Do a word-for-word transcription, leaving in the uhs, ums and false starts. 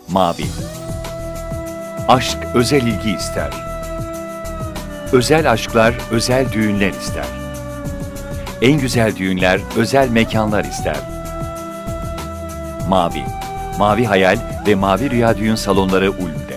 Mavi. Aşk özel ilgi ister. Özel aşklar özel düğünler ister. En güzel düğünler özel mekanlar ister. Mavi. Mavi Hayal ve Mavi Rüya düğün salonları Ulm'de.